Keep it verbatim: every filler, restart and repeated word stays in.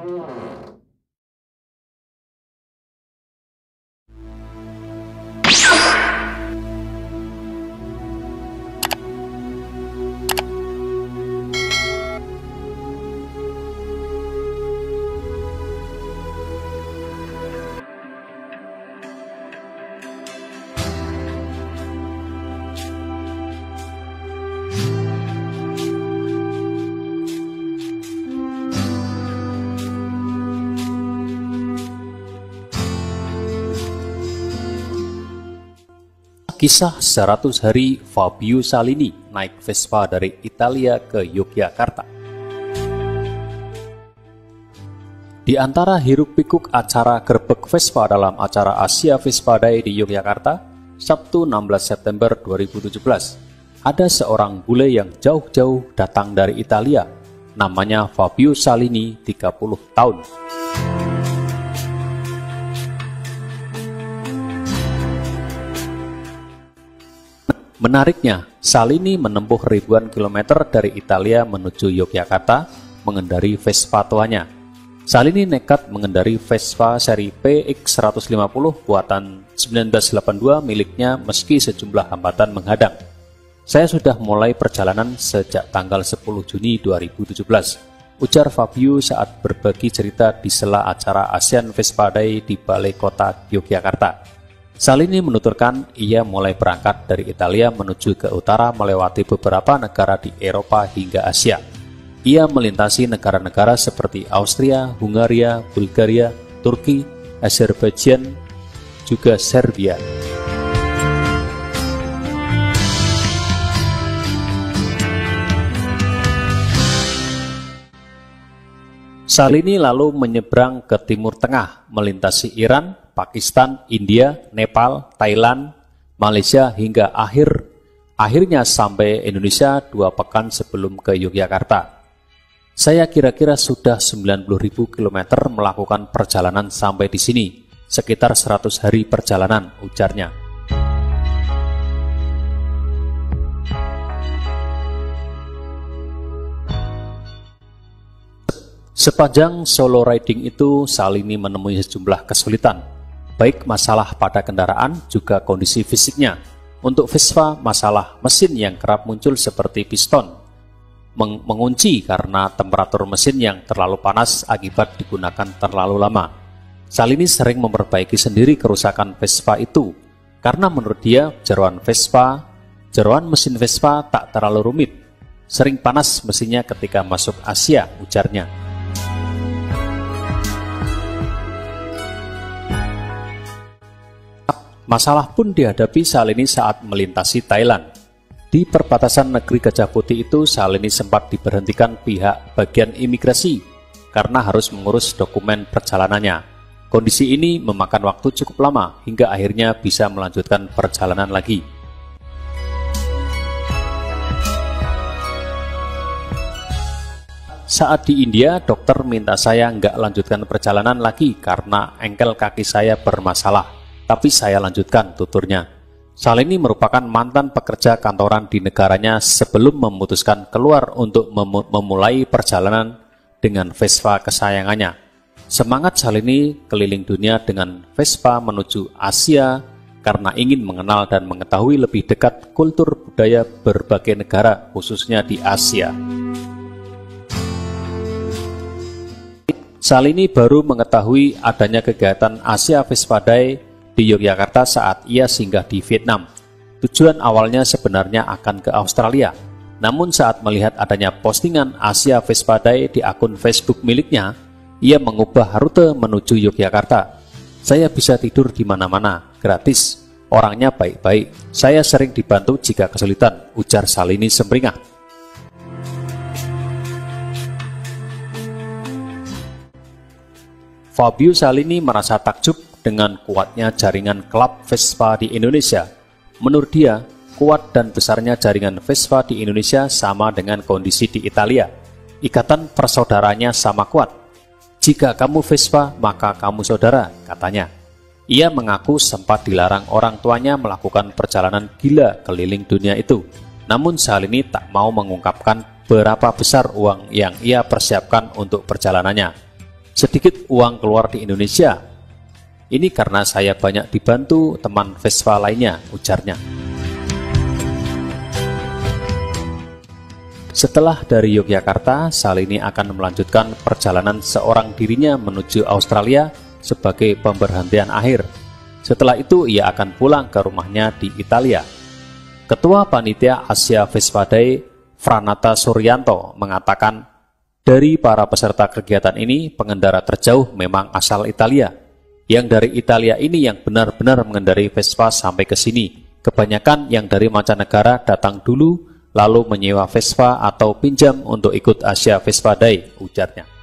Kisah seratus hari Fabio Salini naik Vespa dari Italia ke Yogyakarta. Di antara hiruk-pikuk acara gerbek Vespa dalam acara Asia Vespa Day di Yogyakarta, Sabtu enam belas September dua ribu tujuh belas, ada seorang bule yang jauh-jauh datang dari Italia, namanya Fabio Salini, tiga puluh tahun. Menariknya, Salini menempuh ribuan kilometer dari Italia menuju Yogyakarta mengendari Vespa tuanya. Salini nekat mengendari Vespa seri P X seratus lima puluh buatan seribu sembilan ratus delapan puluh dua miliknya meski sejumlah hambatan menghadang. Saya sudah mulai perjalanan sejak tanggal sepuluh Juni dua ribu tujuh belas, ujar Fabio saat berbagi cerita di sela acara ASEAN Vespa Day di Balai Kota Yogyakarta. Salini menuturkan ia mulai berangkat dari Italia menuju ke utara melewati beberapa negara di Eropa hingga Asia. Ia melintasi negara-negara seperti Austria, Hungaria, Bulgaria, Turki, Azerbaijan, juga Serbia. Salini lalu menyeberang ke Timur Tengah, melintasi Iran, Pakistan, India, Nepal, Thailand, Malaysia hingga akhir akhirnya sampai Indonesia dua pekan sebelum ke Yogyakarta. Saya kira-kira sudah sembilan puluh ribu kilometer melakukan perjalanan sampai di sini, sekitar seratus hari perjalanan, ujarnya. Sepanjang solo riding itu, Salini menemui sejumlah kesulitan, baik masalah pada kendaraan juga kondisi fisiknya. Untuk Vespa, masalah mesin yang kerap muncul seperti piston meng mengunci karena temperatur mesin yang terlalu panas akibat digunakan terlalu lama. Salini sering memperbaiki sendiri kerusakan Vespa itu, karena menurut dia jeroan Vespa, jeroan mesin Vespa tak terlalu rumit. Sering panas mesinnya ketika masuk Asia, ujarnya. Masalah pun dihadapi Salini saat melintasi Thailand. Di perbatasan negeri Gajah Putih itu, Salini sempat diberhentikan pihak bagian imigrasi karena harus mengurus dokumen perjalanannya. Kondisi ini memakan waktu cukup lama hingga akhirnya bisa melanjutkan perjalanan lagi. Saat di India, dokter minta saya nggak lanjutkan perjalanan lagi karena engkel kaki saya bermasalah. Tapi saya lanjutkan, tuturnya. Salini merupakan mantan pekerja kantoran di negaranya sebelum memutuskan keluar untuk mem memulai perjalanan dengan Vespa kesayangannya. Semangat Salini keliling dunia dengan Vespa menuju Asia karena ingin mengenal dan mengetahui lebih dekat kultur budaya berbagai negara, khususnya di Asia. Salini baru mengetahui adanya kegiatan Asia Vespa Day di Yogyakarta saat ia singgah di Vietnam. Tujuan awalnya sebenarnya akan ke Australia. Namun saat melihat adanya postingan Asia Vespa Day di akun Facebook miliknya, ia mengubah rute menuju Yogyakarta. Saya bisa tidur di mana-mana, gratis. Orangnya baik-baik. Saya sering dibantu jika kesulitan, ujar Salini sumringah. Fabio Salini merasa takjub dengan kuatnya jaringan klub Vespa di Indonesia. Menurut dia, kuat dan besarnya jaringan Vespa di Indonesia sama dengan kondisi di Italia. Ikatan persaudaranya sama kuat. Jika kamu Vespa, maka kamu saudara, katanya. Ia mengaku sempat dilarang orang tuanya melakukan perjalanan gila keliling dunia itu. Namun Salini tak mau mengungkapkan berapa besar uang yang ia persiapkan untuk perjalanannya. sedikit uang keluar di Indonesia. Ini karena saya banyak dibantu teman Vespa lainnya, ujarnya. Setelah dari Yogyakarta, Salini akan melanjutkan perjalanan seorang dirinya menuju Australia sebagai pemberhentian akhir. Setelah itu ia akan pulang ke rumahnya di Italia. Ketua Panitia Asia Vespa Day, Franata Suryanto, mengatakan, dari para peserta kegiatan ini, pengendara terjauh memang asal Italia. Yang dari Italia ini yang benar-benar mengendarai Vespa sampai ke sini. Kebanyakan yang dari mancanegara datang dulu, lalu menyewa Vespa atau pinjam untuk ikut Asia Vespa Day, ujarnya.